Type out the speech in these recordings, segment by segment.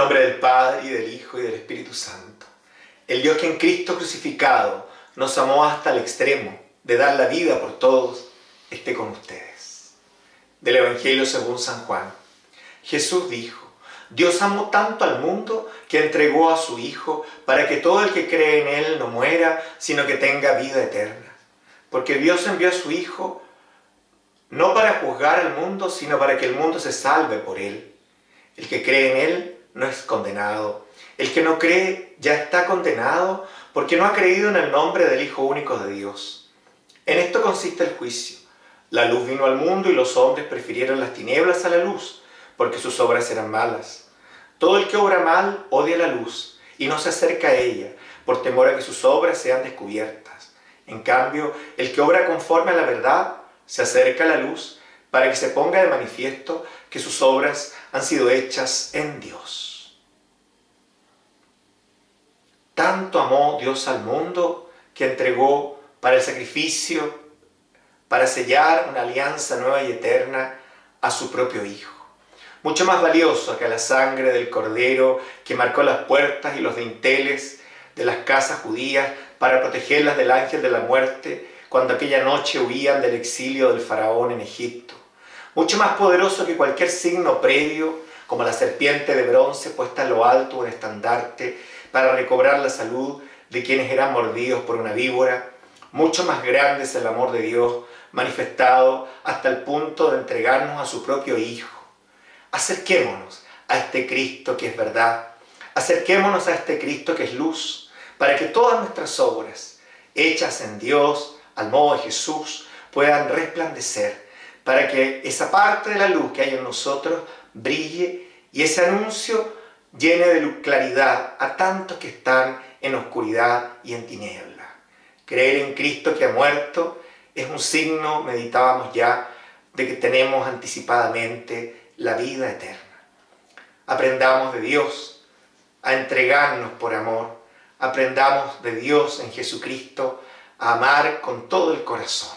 nombre del Padre, y del Hijo, y del Espíritu Santo. El Dios que en Cristo crucificado nos amó hasta el extremo de dar la vida por todos, esté con ustedes. Del Evangelio según San Juan. Jesús dijo: Dios amó tanto al mundo que entregó a su Hijo para que todo el que cree en Él no muera, sino que tenga vida eterna. Porque Dios envió a su Hijo no para juzgar al mundo, sino para que el mundo se salve por Él. El que cree en Él no es condenado. El que no cree ya está condenado porque no ha creído en el nombre del Hijo único de Dios. En esto consiste el juicio. La luz vino al mundo y los hombres prefirieron las tinieblas a la luz, porque sus obras eran malas. Todo el que obra mal odia la luz y no se acerca a ella, por temor a que sus obras sean descubiertas. En cambio, el que obra conforme a la verdad se acerca a la luz para que se ponga de manifiesto que sus obras han sido hechas en Dios. Tanto amó Dios al mundo que entregó para el sacrificio, para sellar una alianza nueva y eterna, a su propio Hijo. Mucho más valioso que la sangre del Cordero que marcó las puertas y los dinteles de las casas judías para protegerlas del ángel de la muerte cuando aquella noche huían del exilio del faraón en Egipto. Mucho más poderoso que cualquier signo previo, como la serpiente de bronce puesta en lo alto de un estandarte para recobrar la salud de quienes eran mordidos por una víbora. Mucho más grande es el amor de Dios manifestado hasta el punto de entregarnos a su propio Hijo. Acerquémonos a este Cristo que es verdad. Acerquémonos a este Cristo que es luz, para que todas nuestras obras, hechas en Dios, al modo de Jesús, puedan resplandecer, para que esa parte de la luz que hay en nosotros brille y ese anuncio llene de claridad a tantos que están en oscuridad y en tiniebla. Creer en Cristo que ha muerto es un signo, meditábamos ya, de que tenemos anticipadamente la vida eterna. Aprendamos de Dios a entregarnos por amor. Aprendamos de Dios en Jesucristo a amar con todo el corazón.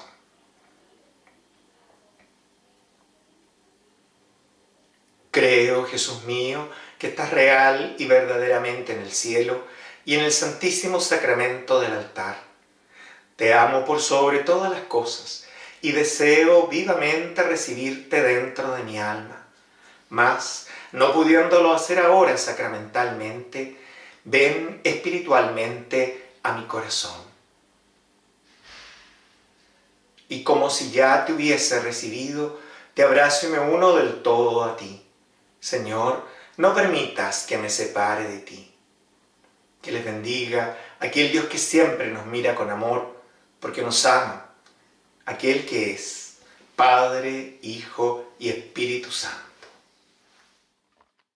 Creo, Jesús mío, que estás real y verdaderamente en el cielo y en el santísimo sacramento del altar. Te amo por sobre todas las cosas y deseo vivamente recibirte dentro de mi alma. Mas, no pudiéndolo hacer ahora sacramentalmente, ven espiritualmente a mi corazón. Y como si ya te hubiese recibido, te abrazo y me uno del todo a ti. Señor, no permitas que me separe de ti. Que les bendiga aquel Dios que siempre nos mira con amor, porque nos ama, aquel que es Padre, Hijo y Espíritu Santo.